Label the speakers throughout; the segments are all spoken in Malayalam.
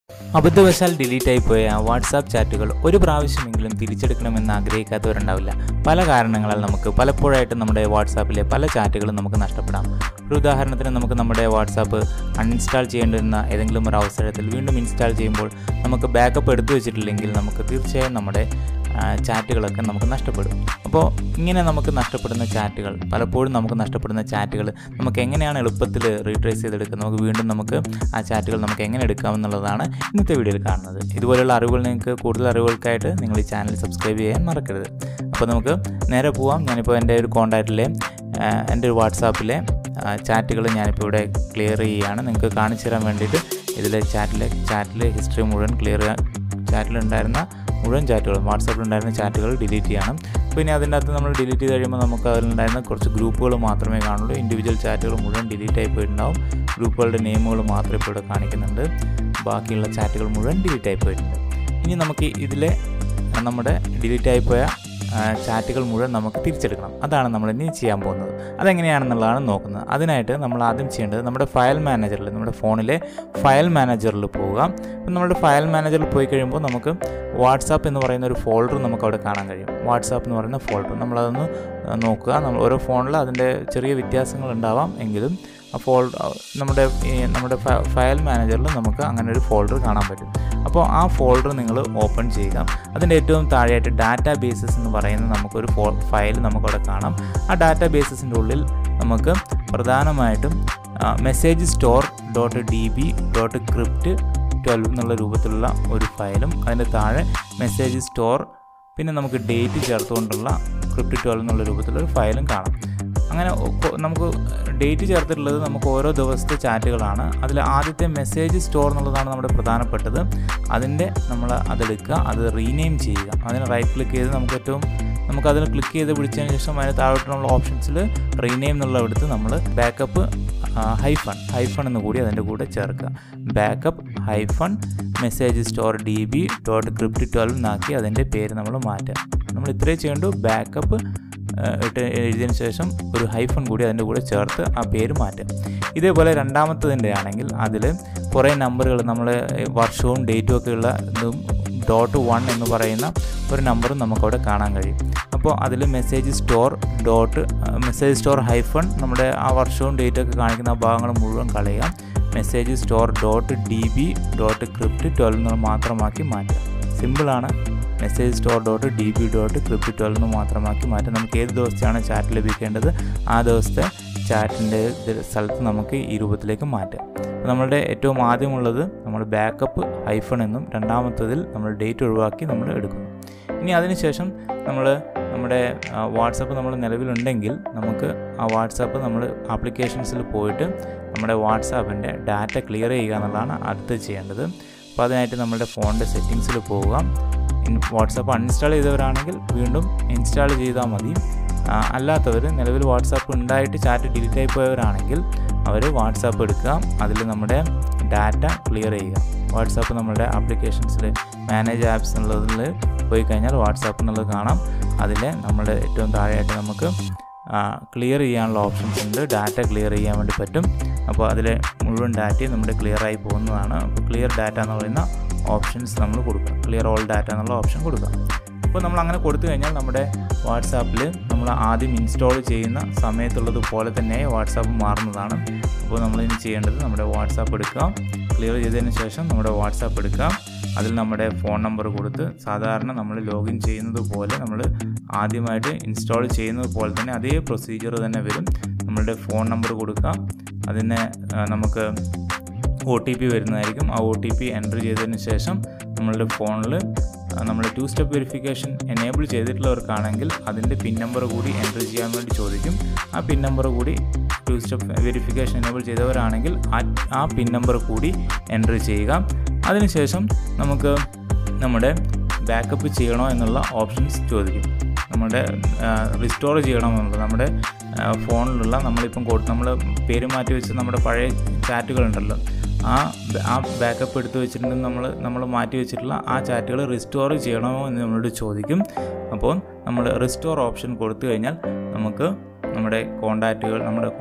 Speaker 1: അബദ്ധവശാൽ ഡിലീറ്റായി പോയ വാട്സാപ്പ് ചാറ്റുകൾ ഒരു പ്രാവശ്യമെങ്കിലും തിരിച്ചെടുക്കണമെന്ന് ആഗ്രഹിക്കാത്തവരുണ്ടാവില്ല. പല കാരണങ്ങളാൽ നമുക്ക് പലപ്പോഴായിട്ട് നമ്മുടെ വാട്സാപ്പിലെ പല ചാറ്റുകളും നമുക്ക് നഷ്ടപ്പെടാം. ഒരു ഉദാഹരണത്തിന് നമുക്ക് നമ്മുടെ വാട്സാപ്പ് അൺഇൻസ്റ്റാൾ ചെയ്യേണ്ടിരുന്ന ഏതെങ്കിലും ഒരു അവസരത്തിൽ വീണ്ടും ഇൻസ്റ്റാൾ ചെയ്യുമ്പോൾ നമുക്ക് ബാക്കപ്പ് എടുത്തു വെച്ചിട്ടില്ലെങ്കിൽ നമുക്ക് തീർച്ചയായും നമ്മുടെ ചാറ്റുകളൊക്കെ നമുക്ക് നഷ്ടപ്പെടും. അപ്പോൾ ഇങ്ങനെ നമുക്ക് നഷ്ടപ്പെടുന്ന ചാറ്റുകൾ നമുക്ക് എങ്ങനെയാണ് എളുപ്പത്തിൽ റീട്രേസ് ചെയ്തെടുക്കുക, നമുക്ക് വീണ്ടും നമുക്ക് ആ ചാറ്റുകൾ നമുക്ക് എങ്ങനെ എടുക്കാമെന്നുള്ളതാണ് ഇന്നത്തെ വീഡിയോയിൽ കാണുന്നത്. ഇതുപോലെയുള്ള അറിവുകൾ നിങ്ങൾക്ക് കൂടുതൽ അറിവുകൾക്കായിട്ട് നിങ്ങൾ ഈ ചാനൽ സബ്സ്ക്രൈബ് ചെയ്യാൻ മറക്കരുത്. അപ്പോൾ നമുക്ക് നേരെ പോവാം. ഞാനിപ്പോൾ എൻ്റെ ഒരു കോൺടാക്റ്റിലെ എൻ്റെ ഒരു വാട്സാപ്പിലെ ചാറ്റുകൾ ഞാനിപ്പോൾ ഇവിടെ ക്ലിയർ ചെയ്യുകയാണ്. നിങ്ങൾക്ക് കാണിച്ചു തരാൻ വേണ്ടിയിട്ട് ഇതിലെ ചാറ്റിലെ ഹിസ്റ്ററി മുഴുവൻ ചാറ്റിലുണ്ടായിരുന്ന മുഴുവൻ ചാറ്റുകളും വാട്സാപ്പിലുണ്ടായിരുന്ന ചാറ്റുകൾ ഡിലീറ്റ് ചെയ്യണം. പിന്നെ അതിൻ്റെ അകത്ത് നമ്മൾ ഡിലീറ്റ് ചെയ്ത് കഴിയുമ്പോൾ നമുക്ക് അതിലുണ്ടായിരുന്ന കുറച്ച് ഗ്രൂപ്പുകൾ മാത്രമേ കാണുള്ളൂ. ഇൻഡിവിജ്വൽ ചാറ്റുകൾ മുഴുവൻ ഡിലീറ്റ് ആയി പോയിട്ടുണ്ടാവും. ഗ്രൂപ്പുകളുടെ നെയിമുകൾ മാത്രമേ ഇപ്പോൾ ഇവിടെ കാണിക്കുന്നുണ്ട്. ബാക്കിയുള്ള ചാറ്റുകൾ മുഴുവൻ ഡിലീറ്റ് ആയി പോയിട്ടുണ്ട്. ഇനി നമുക്ക് ഇതിലെ നമ്മുടെ ഡിലീറ്റ് ആയിപ്പോയ ചാറ്റുകൾ മുഴുവൻ നമുക്ക് തിരിച്ചെടുക്കണം. അതാണ് നമ്മൾ ഇനി ചെയ്യാൻ പോകുന്നത്. അതെങ്ങനെയാണെന്നുള്ളതാണ് നോക്കുന്നത്. അതിനായിട്ട് നമ്മൾ ആദ്യം ചെയ്യേണ്ടത് നമ്മുടെ ഫോണിലെ ഫയൽ മാനേജറിൽ പോവുക. അപ്പം നമ്മുടെ ഫയൽ മാനേജറിൽ പോയി കഴിയുമ്പോൾ നമുക്ക് വാട്സാപ്പ് എന്ന് പറയുന്ന ഒരു ഫോൾഡർ നമുക്ക് അവിടെ കാണാൻ കഴിയും. വാട്സാപ്പ് എന്ന് പറയുന്ന ഫോൾഡർ നമ്മളതൊന്ന് നോക്കുക. നമ്മൾ ഓരോ ഫോണിൽ അതിൻ്റെ ചെറിയ വ്യത്യാസങ്ങൾ ഉണ്ടാവാം എങ്കിലും നമ്മുടെ ഫയൽ മാനേജറിൽ നമുക്ക് അങ്ങനെ ഒരു ഫോൾഡർ കാണാൻ പറ്റും. അപ്പോൾ ആ ഫോൾഡർ നിങ്ങൾ ഓപ്പൺ ചെയ്യുക. അതിൻ്റെ ഏറ്റവും താഴെയായിട്ട് ഡാറ്റാ ബേസസ് എന്ന് പറയുന്ന നമുക്കൊരു ഫയൽ നമുക്കവിടെ കാണാം. ആ ഡാറ്റാ ബേസസിൻ്റെ ഉള്ളിൽ നമുക്ക് പ്രധാനമായിട്ടും messagestore.db.crypt12 എന്നുള്ള രൂപത്തിലുള്ള ഒരു ഫയലും അതിൻ്റെ താഴെ മെസ്സേജ് സ്റ്റോർ പിന്നെ നമുക്ക് ഡേറ്റ് ചേർത്തുകൊണ്ടുള്ള crypt12 എന്നുള്ള രൂപത്തിലൊരു ഫയലും കാണാം. അങ്ങനെ നമുക്ക് ഡേറ്റ് ചേർത്തിട്ടുള്ളത് നമുക്ക് ഓരോ ദിവസത്തെ ചാറ്റുകളാണ്. അതിൽ ആദ്യത്തെ മെസ്സേജ് സ്റ്റോർ എന്നുള്ളതാണ് നമ്മുടെ പ്രധാനപ്പെട്ടത്. നമ്മൾ അതെടുക്കുക, അത് റീനെയിം ചെയ്യുക. അതിന് റൈറ്റ് ക്ലിക്ക് ചെയ്ത് നമുക്കതിൽ ക്ലിക്ക് ചെയ്ത് പിടിച്ചതിന് ശേഷം അതിന് താഴോട്ടുള്ള ഓപ്ഷൻസിൽ റീനെയിം എന്നുള്ള എടുത്ത് നമ്മൾ ബാക്കപ്പ് ഹൈഫൺ എന്ന് കൂടി അതിൻ്റെ കൂടെ ചേർക്കുക. ബാക്കപ്പ് മെസ്സേജ് സ്റ്റോർ db.crypt12 എന്നാക്കി അതിൻ്റെ പേര് നമ്മൾ മാറ്റുക. നമ്മൾ ഇത്രയും ചെയ്യേണ്ടു. ബാക്കപ്പ് എഴുതിയതിന് ശേഷം ഒരു ഹൈഫൺ കൂടി അതിൻ്റെ കൂടെ ചേർത്ത് ആ പേര് മാറ്റുക. ഇതേപോലെ രണ്ടാമത്തതിൻ്റെ ആണെങ്കിൽ അതിൽ കുറേ നമ്പറുകൾ നമ്മൾ വർഷവും ഡേറ്റും ഒക്കെ ഉള്ള ഇതും .1 എന്ന് പറയുന്ന ഒരു നമ്പറും നമുക്കവിടെ കാണാൻ കഴിയും. അപ്പോൾ അതിൽ മെസ്സേജ് സ്റ്റോർ ഹൈഫൺ നമ്മുടെ ആ വർഷവും ഡേറ്റും ഒക്കെ കാണിക്കുന്ന ആ ഭാഗങ്ങൾ മുഴുവൻ കളയുക. മെസ്സേജ് സ്റ്റോർ .db.crypt12 എന്ന് മാത്രമാക്കി മാറ്റുക. സിമ്പിളാണ്. മെസ്സേജ് സ്റ്റോർ.db.crypt12 എന്ന് മാത്രമാക്കി മാറ്റാം. നമുക്ക് ഏത് ദിവസത്തെയാണ് ചാറ്റ് ലഭിക്കേണ്ടത് ആ ദിവസത്തെ ചാറ്റിൻ്റെ സ്ഥലത്ത് നമുക്ക് ഈ രൂപത്തിലേക്ക് മാറ്റാം. അപ്പോൾ നമ്മളുടെ ഏറ്റവും ആദ്യമുള്ളത് നമ്മൾ ബാക്കപ്പ് ഹൈഫൺ എന്നും രണ്ടാമത്തതിൽ നമ്മൾ ഡേറ്റ് ഒഴിവാക്കി നമ്മൾ എടുക്കുന്നു. ഇനി അതിനുശേഷം നമ്മുടെ വാട്സാപ്പ് നമ്മൾ നിലവിലുണ്ടെങ്കിൽ നമുക്ക് ആ വാട്സാപ്പ് നമ്മൾ ആപ്ലിക്കേഷൻസിൽ പോയിട്ട് നമ്മുടെ വാട്സാപ്പിൻ്റെ ഡാറ്റ ക്ലിയർ ചെയ്യുക എന്നുള്ളതാണ് അടുത്ത് ചെയ്യേണ്ടത്. അപ്പോൾ അതിനായിട്ട് നമ്മുടെ ഫോണിൻ്റെ സെറ്റിങ്സിൽ പോവുക. വാട്സാപ്പ് അൺഇൻസ്റ്റാൾ ചെയ്തവരാണെങ്കിൽ വീണ്ടും ഇൻസ്റ്റാൾ ചെയ്താൽ മതി. അല്ലാത്തവർ നിലവിൽ വാട്സാപ്പ് ഉണ്ടായിട്ട് ചാറ്റ് ഡിലീറ്റ് ആയി പോയവരാണെങ്കിൽ അവർ വാട്സാപ്പ് എടുക്കുക, അതിൽ നമ്മുടെ ഡാറ്റ ക്ലിയർ ചെയ്യുക. വാട്സാപ്പ് നമ്മുടെ ആപ്ലിക്കേഷൻസിൽ മാനേജ് ആപ്സ് എന്നുള്ളതിൽ പോയി കഴിഞ്ഞാൽ വാട്സാപ്പ് എന്നുള്ളത് കാണാം. അതിൽ നമ്മുടെ ഏറ്റവും താഴെയായിട്ട് നമുക്ക് ക്ലിയർ ചെയ്യാനുള്ള ഓപ്ഷൻസ് ഉണ്ട്. ഡാറ്റ ക്ലിയർ ചെയ്യാൻ വേണ്ടി പറ്റും. അപ്പോൾ അതിലെ മുഴുവൻ ഡാറ്റയും നമ്മുടെ ക്ലിയറായി പോകുന്നതാണ്. അപ്പോൾ ക്ലിയർ ഡാറ്റ എന്ന് പറയുന്ന ഓപ്ഷൻസ് നമ്മൾ കൊടുക്കുക. ക്ലിയർ ഓൾ ഡാറ്റ എന്നുള്ള ഓപ്ഷൻ കൊടുക്കുക. അപ്പോൾ നമ്മൾ അങ്ങനെ കൊടുത്തു കഴിഞ്ഞാൽ നമ്മുടെ വാട്സാപ്പിൽ നമ്മൾ ആദ്യം ഇൻസ്റ്റാൾ ചെയ്യുന്ന സമയത്തുള്ളത് പോലെ തന്നെ വാട്സാപ്പ് മാറുന്നതാണ്. അപ്പോൾ നമ്മളിനി ചെയ്യേണ്ടത് നമ്മുടെ വാട്സാപ്പ് എടുക്കുക. ക്ലിയർ ചെയ്തതിന് ശേഷം നമ്മുടെ വാട്സാപ്പ് എടുക്കുക. അതിൽ നമ്മുടെ ഫോൺ നമ്പർ കൊടുത്ത് സാധാരണ നമ്മൾ ലോഗിൻ ചെയ്യുന്നത് പോലെ നമ്മൾ ആദ്യമായിട്ട് ഇൻസ്റ്റാൾ ചെയ്യുന്നത് പോലെ തന്നെ അതേ പ്രൊസീജിയർ തന്നെ വരും. നമ്മളുടെ ഫോൺ നമ്പർ കൊടുക്കുക. അതിന് നമുക്ക് OTP വരുന്നതായിരിക്കും. ആ OTP എൻ്റർ ചെയ്തതിന് ശേഷം നമ്മളുടെ ഫോണിൽ നമ്മൾ 2 സ്റ്റെപ്പ് വെരിഫിക്കേഷൻ എനേബിൾ ചെയ്തിട്ടുള്ളവർക്കാണെങ്കിൽ അതിൻ്റെ പിൻ നമ്പർ കൂടി എൻ്റർ ചെയ്യാൻ വേണ്ടി ചോദിക്കും. ആ പിൻ നമ്പർ കൂടി 2 സ്റ്റെപ്പ് വെരിഫിക്കേഷൻ എനേബിൾ ചെയ്തവരാണെങ്കിൽ ആ പിൻ നമ്പർ കൂടി എൻ്റർ ചെയ്യുക. അതിനുശേഷം നമുക്ക് നമ്മുടെ ബാക്കപ്പ് ചെയ്യണോ എന്നുള്ള ഓപ്ഷൻസ് ചോദിക്കും. നമ്മുടെ റിസ്റ്റോർ ചെയ്യണമെന്നുള്ളത് നമ്മുടെ ഫോണിലുള്ള നമ്മൾ പേര് മാറ്റി വെച്ച് നമ്മുടെ പഴയ ചാറ്റുകളുണ്ടല്ലോ ആ ബാക്കപ്പ് എടുത്ത് വെച്ചിട്ടുണ്ടെങ്കിൽ നമ്മൾ മാറ്റി വെച്ചിട്ടുള്ള ആ ചാറ്റുകൾ റിസ്റ്റോർ ചെയ്യണമോ എന്ന് നമ്മളോട് ചോദിക്കും. അപ്പോൾ നമ്മൾ റിസ്റ്റോർ ഓപ്ഷൻ കൊടുത്തു കഴിഞ്ഞാൽ നമുക്ക് നമ്മുടെ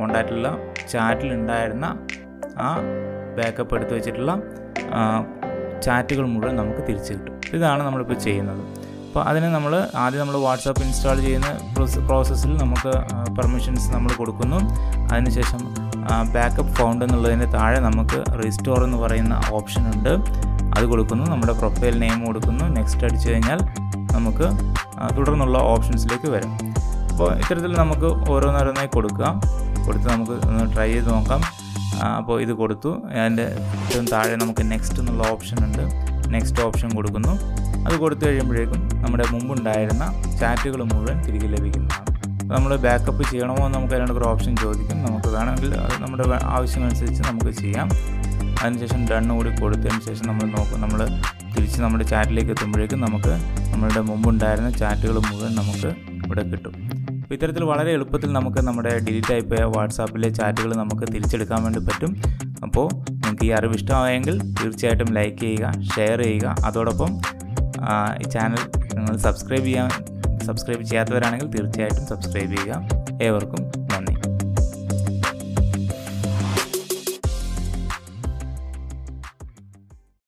Speaker 1: കോൺടാക്റ്റിലുള്ള ചാറ്റിലുണ്ടായിരുന്ന ആ ബാക്കപ്പ് എടുത്ത് വെച്ചിട്ടുള്ള ചാറ്റുകൾ മുഴുവൻ നമുക്ക് തിരിച്ചു കിട്ടും. ഇതാണ് നമ്മളിപ്പോൾ ചെയ്യുന്നത്. അപ്പോൾ അതിന് ആദ്യം നമ്മൾ വാട്സാപ്പ് ഇൻസ്റ്റാൾ ചെയ്യുന്ന പ്രോസസ്സിൽ നമുക്ക് പെർമിഷൻസ് നമ്മൾ കൊടുക്കുന്നു. അതിനുശേഷം ബാക്കപ്പ് ഫൗണ്ട് എന്നുള്ളതിൻ്റെ താഴെ നമുക്ക് റീസ്റ്റോർ എന്ന് പറയുന്ന ഓപ്ഷൻ ഉണ്ട്, അത് കൊടുക്കുന്നു. നമ്മുടെ പ്രൊഫൈൽ നെയിം കൊടുക്കുന്നു. നെക്സ്റ്റ് അടിച്ചു കഴിഞ്ഞാൽ നമുക്ക് തുടർന്നുള്ള ഓപ്ഷൻസിലേക്ക് വരും. അപ്പോൾ ഇത്തരത്തിൽ നമുക്ക് ഓരോന്നോരോന്നായി കൊടുത്ത് നമുക്ക് ഒന്ന് ട്രൈ ചെയ്ത് നോക്കാം. അപ്പോൾ ഇത് കൊടുത്തു. അതിൻ്റെ ഏറ്റവും താഴെ നമുക്ക് നെക്സ്റ്റ് എന്നുള്ള ഓപ്ഷൻ ഉണ്ട്. നെക്സ്റ്റ് ഓപ്ഷൻ കൊടുക്കുന്നു. അത് കൊടുത്തു കഴിയുമ്പോഴേക്കും നമ്മുടെ മുമ്പുണ്ടായിരുന്ന ചാറ്റുകൾ മുഴുവൻ തിരികെ ലഭിക്കുന്നതാണ്. നമ്മൾ ബാക്കപ്പ് ചെയ്യണമോ എന്ന് നമുക്ക് അതിനോട് ഒരു ഓപ്ഷൻ ചോദിക്കും. നമുക്ക് വേണമെങ്കിൽ അത് നമ്മുടെ ആവശ്യമനുസരിച്ച് നമുക്ക് ചെയ്യാം. അതിനുശേഷം ഡണ്ണ് കൂടി കൊടുത്തതിന് ശേഷം നമ്മൾ തിരിച്ച് നമ്മുടെ ചാറ്റിലേക്ക് എത്തുമ്പോഴേക്കും നമുക്ക് നമ്മളുടെ മുമ്പുണ്ടായിരുന്ന ചാറ്റുകൾ മുഴുവൻ നമുക്ക് ഇവിടെ കിട്ടും. അപ്പോൾ ഇത്തരത്തിൽ വളരെ എളുപ്പത്തിൽ നമുക്ക് നമ്മുടെ ഡിലീറ്റ് ആയിപ്പോയ വാട്സാപ്പിലെ ചാറ്റുകൾ നമുക്ക് തിരിച്ചെടുക്കാൻ വേണ്ടി പറ്റും. അപ്പോൾ നിങ്ങൾക്ക് ഈ അറിവ് ഇഷ്ടമായെങ്കിൽ തീർച്ചയായിട്ടും ലൈക്ക് ചെയ്യുക, ഷെയർ ചെയ്യുക. അതോടൊപ്പം ഈ ചാനൽ നിങ്ങൾ സബ്സ്ക്രൈബ് ചെയ്യാത്തവരാണെങ്കിൽ തീർച്ചയായിട്ടും സബ്സ്ക്രൈബ് ചെയ്യുക. ഏവർക്കും